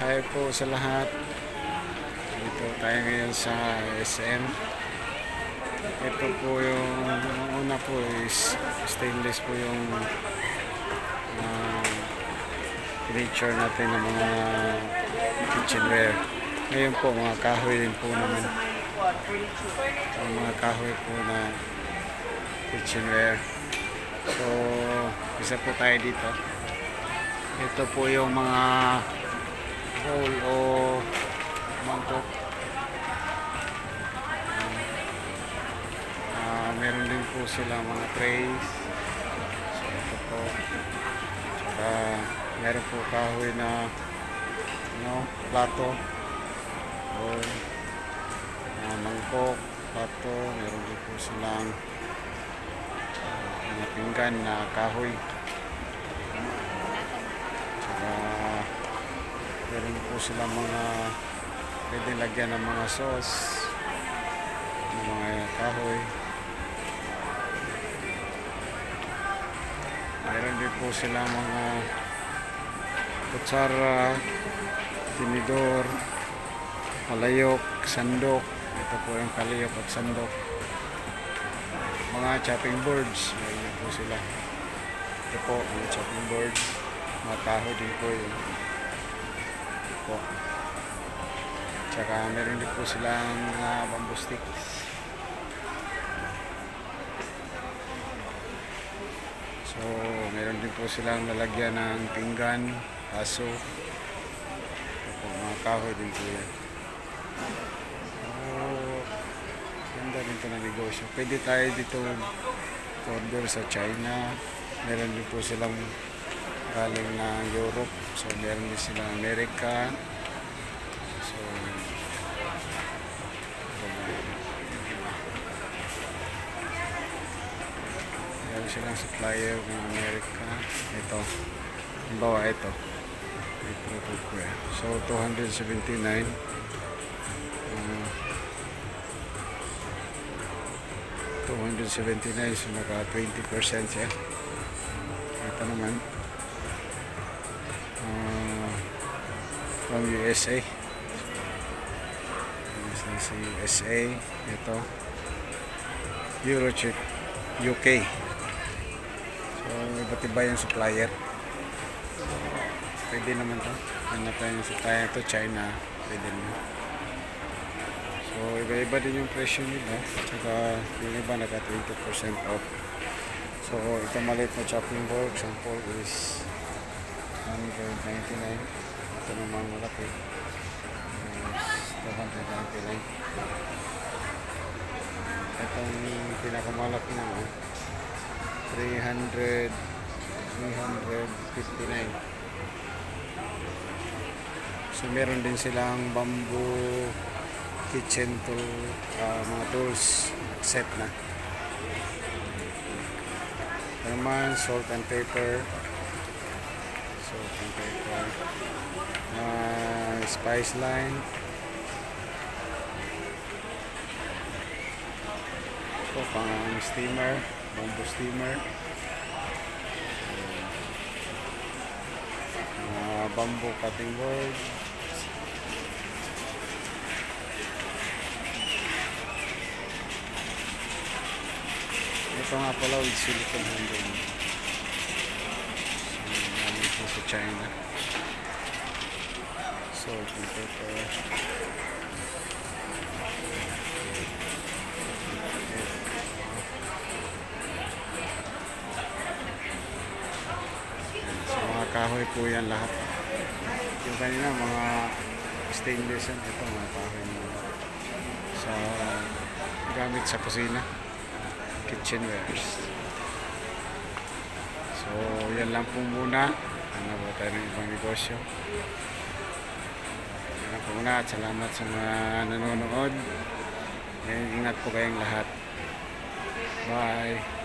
Hi po sa lahat. Dito tayo ngayon sa SM. Ito po yung una po is stainless po yung furniture natin ng mga kitchenware. Ngayon po mga kahoy din po naman. Ang mga kahoy po na kitchenware. So, isa po tayo dito. Ito po yung mga bowl o mangkok. Meron din po sila mga trays. So ito po. Tsaka meron po kahoy na plato o mangkok, plato. Meron din po silang mga pinggan na kahoy. Meron po sila mga pwede lagyan ng mga sauce, ng mga kahoy. Meron din po sila mga kutsara, tinidor, kalayok, sandok. Ito po yung kalayok at sandok. Mga chopping boards, meron po sila. Ito po, mga chopping boards. Mga kahoy din po yun. Po. Tsaka meron din po silang bamboo sticks. So meron din po silang lalagyan ng pinggan, aso. Ito, mga kahoy din po yan. Ganda rin ito na negosyo. Pwede tayo dito order sa China. Meron din po silang galing ng Europe. So meron din silang Amerika. So meron silang supplier ng Amerika. Ito, halimbawa ito so 279. So naka 20% siya. Ito naman from USA. USA. Ito Eurochip UK. So iba't iba yung supplier. Pwede naman to. Hanap tayo yung supplier to China. Pwede naman. So iba-iba din yung presyo nila. Tsaka yung iba naka 20% off. So ito maliit na chopping board. Sample is 199. Ito naman malaki. 299. Itong pinakamalaki naman 359. So meron din silang bamboo kitchen tool, mga tools set na. Naman salt and pepper. Spice line. Ito pang steamer, bamboo steamer. Bamboo cutting board. Ito nga pala with silicone handle. So namin po sa China. So ito kahoy po yan lahat. Yung kanina mga stainless yan. Ito mga kahoy sa gamit sa kusina, kitchenwares. So yan lang po muna. Ano ba tayo ng ibang negosyo. Yan lang po muna at salamat sa mga nanonood. Ingat po kayong lahat. Bye.